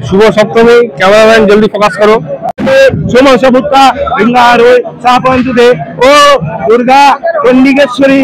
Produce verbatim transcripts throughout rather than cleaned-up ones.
शुभ सप्तमी कैमरामैन जल्दी फोकस करो। सोम सबुत्ता भिंगारो सापंतुदे ओ Durga चंडिकेश्वरी।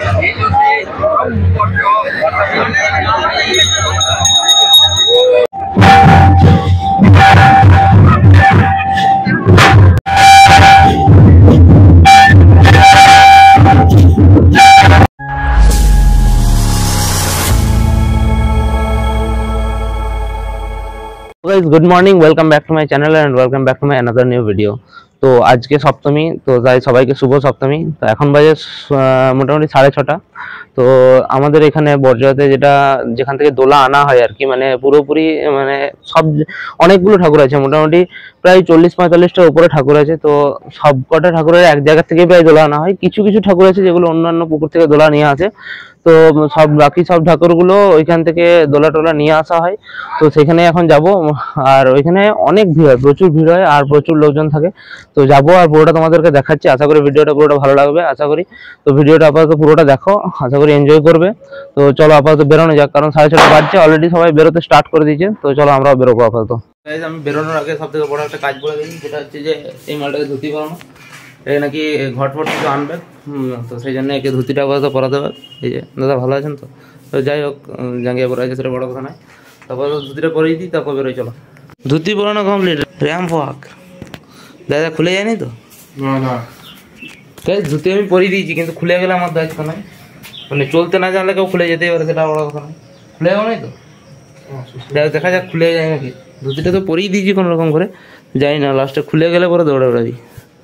guys, good morning, welcome back to my channel and welcome back to my another new video। তো আজকে সপ্তমী, তো যাই সবাইকে শুভ সপ্তমী। তো এখন বাজে মোটামুটি সাড়ে ছটা। তো আমাদের এখানে বরজাতে যেটা যেখান থেকে দোলা আনা হয় আর কি, মানে পুরোপুরি মানে সব অনেকগুলো ঠাকুর আছে, মোটামুটি প্রায় চল্লিশ পঁয়তাল্লিশটার উপরে ঠাকুর আছে। তো সব কটা ঠাকুরের এক জায়গা থেকে প্রায় দোলা আনা হয়। কিছু কিছু ঠাকুর আছে যেগুলো অন্যান্য পুকুর থেকে দোলা নিয়ে আসে। তো সব বাকি সব ঠাকুরগুলো ওইখান থেকে দোলা টোলা নিয়ে আসা হয়। তো সেখানে এখন যাব, আর ওইখানে অনেক ভিড় হয়, প্রচুর ভিড় হয় আর প্রচুর লোকজন থাকে। তো যাবো আর পুরোটা তোমাদেরকে দেখাচ্ছি। আশা করি ভিডিওটা পুরোটা ভালো লাগবে, আশা করি। তো ভিডিওটা আপাতত পুরোটা দেখো, আশা করি এনজয় করবে। তো চলো আপাতত বেরোনো যাক, কারণ সাড়ে ছটা বাজছে, অলরেডি সবাই বেরোতে স্টার্ট করে দিয়েছে। তো চলো আমরাও বেরোবো আপাতত। আমি বেরোনোর আগে সব থেকে বড় একটা কাজ বলে দিই, যেটা হচ্ছে যে এই মালটাকে ধুতি পরানো। এই নাকি ঘট ফট কিছু আনবে, তো সেই জন্য একে ধুতিটা আপাতত পরাতে হবে। এই যে দাদা ভালো আছেন তো? তো যাই হোক, জাঙ্গিয়া পরা আছে সেটা বড় কথা নয়। তারপর ধুতিটা পরিয়ে দিই, তারপর বেরোই। চলো, ধুতি পরানো কমপ্লিট। র্যাম ফাক দাদা খুলে যায়নি তো? না না, ধুতি আমি পরিয়ে দিয়েছি, কিন্তু খুলে গেলে আমার দায়িত্ব নয়। মানে চলতে না জানলে কেউ খুলে যেতেই পারে, সেটা বড় কথা নয়। খুলে যাবো নাই তো, দেখা যাক খুলে যায় নাকি। ধুতিটা তো পরিয়ে দিয়েছি কোনো রকম করে, যাই না লাস্টে খুলে গেলে পরে দৌড়ে বেড়াবি।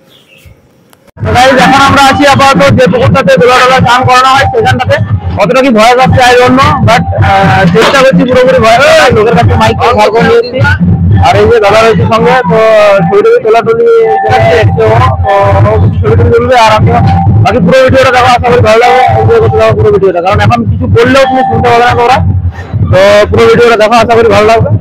এখন আমরা আছি আপাতত যে পুকুরটাতে দোলা টোলা চান করানো হয় সেখানটাতে। কতটা কি ভয় পাচ্ছে আই ডোন্ট নো, বাট চেষ্টা করছি পুরোপুরি ভয় লোকের কাছে মাইক ধার করে নিয়েছি। আর এই যে দাদা রয়েছে সঙ্গে, তো ছবি টবি তোলা টুলি ছবি টবি তুলবে। আর আমি বাকি পুরো ভিডিওটা দেখো, আশা করি ভালো লাগবে এনজয় করতে যাবো পুরো ভিডিওটা, কারণ এখন কিছু বললেও তুমি শুনতে পাবে না তোমরা। তো পুরো ভিডিওটা দেখো, আশা করি ভালো লাগবে।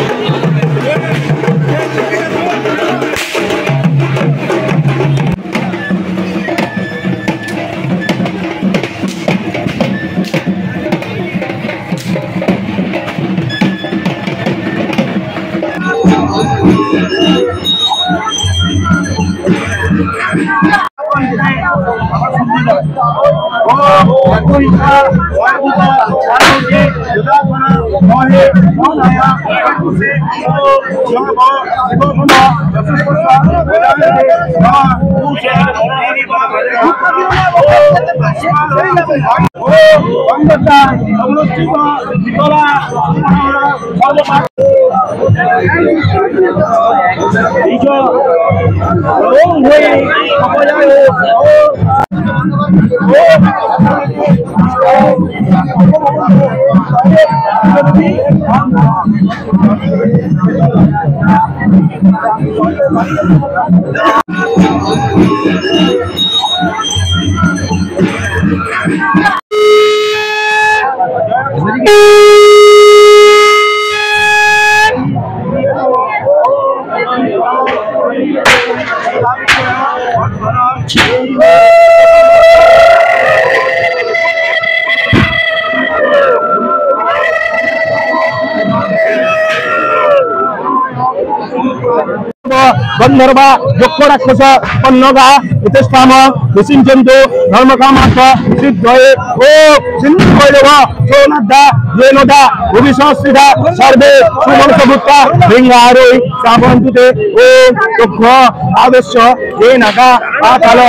गंधर्वा यक्ष राक्षस पन्नगा इतस्ताम विसिंचन्तु धर्मकामार्थ सिद्धये ओ सिन्धुभैरव सोनद्धा येनदा भुविसंस्थिता सर्वे सुमनसभूता भिंगारोई सावन्तुते ओ यक्ष आवेश्य येनगा पाताल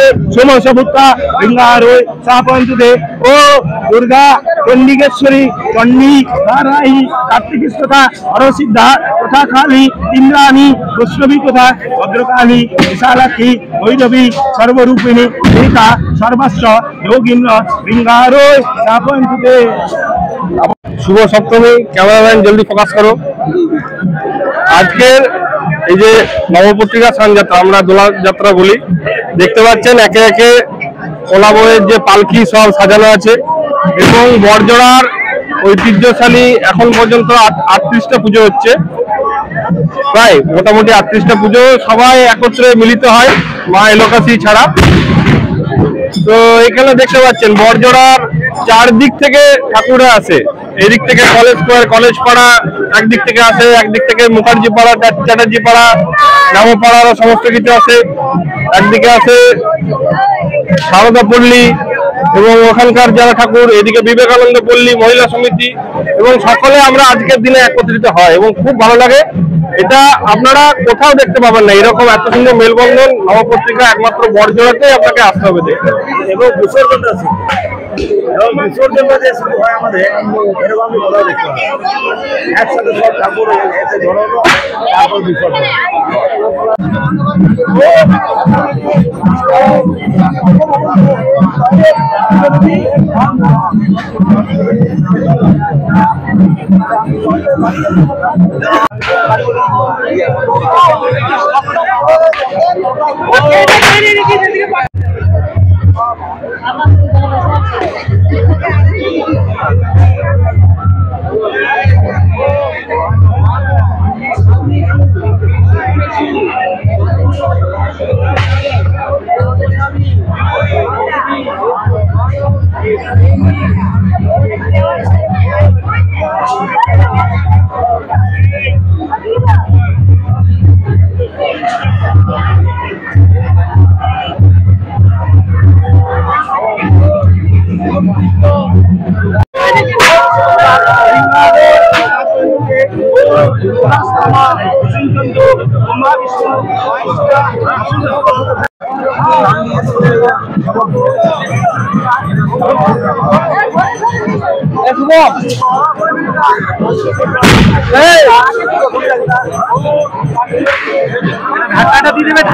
सोमसभूता भिंगारोई सावन्तुते ओ दुर्गा चंडिकेश्वरी चंडी नारायणी कार्तिकीस्तथा हरसिद्धा तथा काली इंद्राणी वैष्णवी तथा भद्रकाली विशालाक्षी वैष्णवी सर्वरूपिणी सीता सर्वस्व योगिन्द्र भिंगारोई सापंतुते। शुभ सप्तमी कैमरामैन जल्दी फोकस करो। আজকের এই যে নবপত্রিকা স্নান যাত্রা, আমরা দোলা যাত্রা বলি, দেখতে পাচ্ছেন একে একে কোলা বইয়ের যে পালকি সব সাজানো আছে এবং বরজোড়ার ঐতিহ্যশালী এখন পর্যন্ত আটত্রিশটা পুজো হচ্ছে, প্রায় মোটামুটি আটত্রিশটা পুজো সবাই একত্রে মিলিত হয় মা এলোকাসি ছাড়া। তো এখানে দেখতে পাচ্ছেন বরজোড়ার চারদিক থেকে ঠাকুররা আসে, এদিক থেকে কলেজ স্কোয়ার, কলেজ পাড়া একদিক থেকে আসে, একদিক থেকে মুখার্জি পাড়া, চ্যাটার্জি পাড়া, রামপাড়া সমস্ত কিছু আছে। একদিকে আছে সারদা পল্লী এবং ওখানকার যারা ঠাকুর, এদিকে বিবেকানন্দ পল্লী মহিলা সমিতি, এবং সকলে আমরা আজকের দিনে একত্রিত হয় এবং খুব ভালো লাগে। এটা আপনারা কোথাও দেখতে পাবেন না, এরকম এত সুন্দর মেলবন্ধন নবপত্রিকা একমাত্র বড়জোড়াতেই আপনাকে আসতে হবে দেখতে। এবং বিসর্জনটা আছে, এবং বিসর্জনটা যে শুরু হয় আমাদের, এরকম আমি কোথাও দেখতে পাই একসাথে সব ঠাকুর এসে ধরানো, তারপর বিসর্জন। ঢাকাটা দিয়ে দেবে।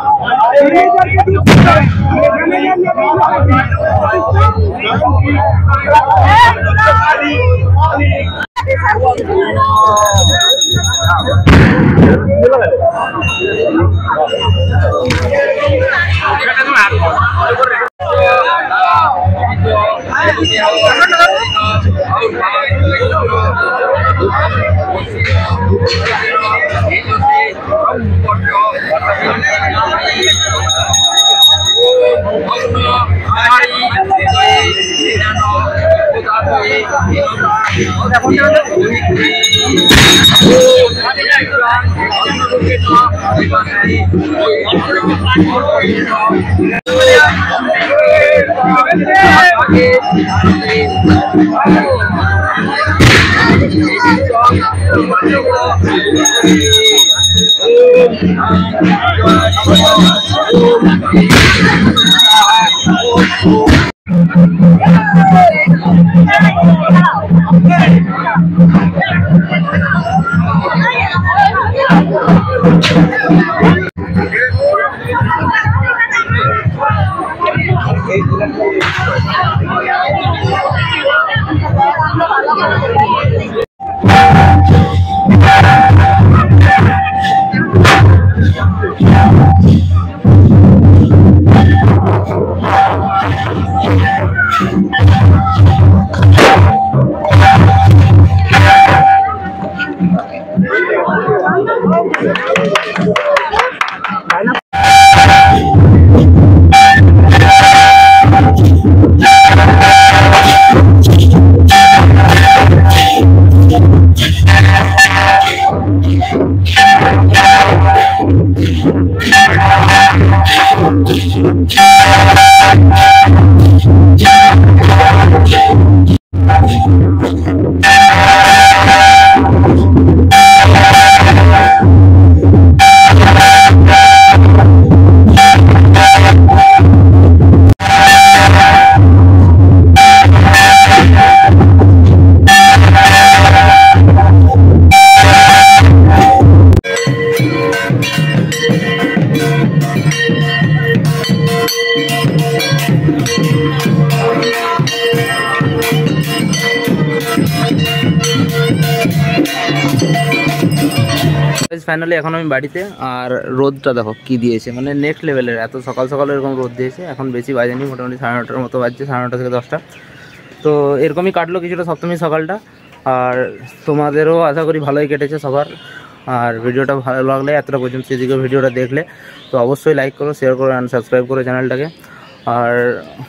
ফাইনালি এখন আমি বাড়িতে, আর রোদটা দেখো কি দিয়েছে, মানে নেক্সট লেভেলের। এত সকাল সকাল এরকম রোদ দিয়েছে। এখন বেশি বাজেনি, মোটামুটি সাড়ে নটার মতো বাজছে, সাড়ে নটা থেকে দশটা। তো এরকমই কাটলো কিছুটা সপ্তমী সকালটা। আর তোমাদেরও আশা করি ভালোই কেটেছে সবার। আর ভিডিওটা ভালো লাগলে, এতটা পর্যন্ত সেদিকে ভিডিওটা দেখলে, তো অবশ্যই লাইক করো, শেয়ার করো অ্যান্ড সাবস্ক্রাইব করো চ্যানেলটাকে। আর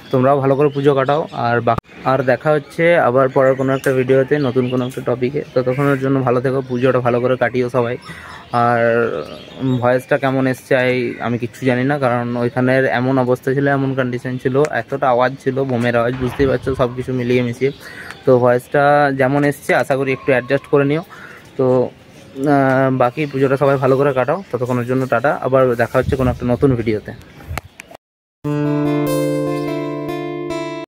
তোমরাও ভালো করে পুজো কাটাও। আর আর দেখা হচ্ছে আবার পরের কোনো একটা ভিডিওতে নতুন কোনো একটা টপিকে। ততক্ষণের জন্য ভালো থেকো, পুজোটা ভালো করে কাটিও সবাই। আর ভয়েসটা কেমন এসছে আমি কিচ্ছু জানি না, কারণ ওইখানের এমন অবস্থা ছিল, এমন কন্ডিশন ছিল, এতটা আওয়াজ ছিল, বোমের আওয়াজ, বুঝতেই পারছো, সব কিছু মিলিয়ে মিশিয়ে। তো ভয়েসটা যেমন এসছে আশা করি একটু অ্যাডজাস্ট করে নিও। তো বাকি পুজোটা সবাই ভালো করে কাটাও, ততক্ষণের জন্য টাটা, আবার দেখা হচ্ছে কোনো একটা নতুন ভিডিওতে।